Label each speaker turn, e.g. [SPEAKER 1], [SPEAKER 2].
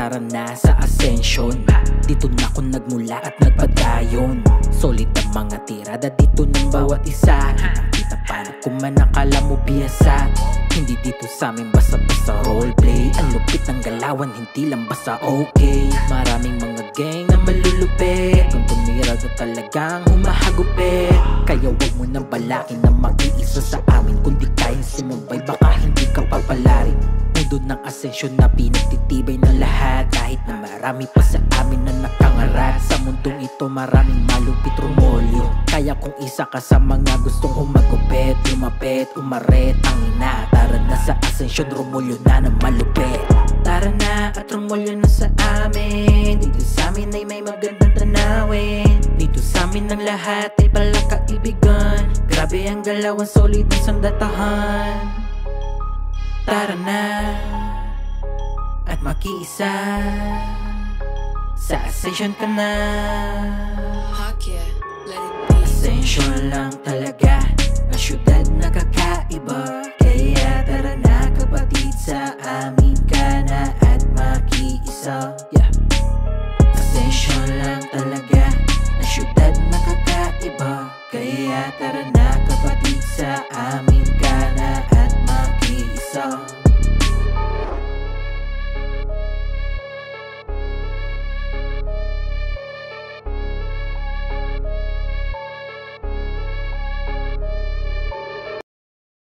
[SPEAKER 1] tara na sa Ascension. Dito na ako nagmula at nagpadayon. Solid ang mga tirada dito ng bawat isa. Kitang-kita paano kung man akala mo biyasa. Hindi dito sa amin basta-basta roleplay. Ang lupit ng galawan, hindi lang basta okay. Maraming mga gang na malulupit. Kung tumira na talagang humahagupit. Kaya wag mo nang balakin na mag-iisa sa amin. Kung di kayang sumabay, baka hindi ka papalarin. Mundo ng Ascension na pinagtitibay ng lahat. Kahit na marami pa sa amin na nakangarat. Sa mundong ito maraming malupit rumolyo. Kaya kung isa ka sa mga gustong humagupit, lumapit, umaret, ang ina. Tara na sa Ascension, rumolyo na ng malupit. Tara na at rumolyo na sa amin. Dito sa amin ay may magandang tanawin. Dito sa amin ang lahat ay palakaibigan. Grabe ang galawan, solid ang sandatahan. Tara na at makiisa. Sa Ascension ka na. Ascension lang talaga ang syudad na kakaiba. Kaya tara na kapatid, sa amin ka na at makiisa. Ascension lang talaga ang syudad na kakaiba. Kaya tara na kapatid, sa amin ka na at makiisa.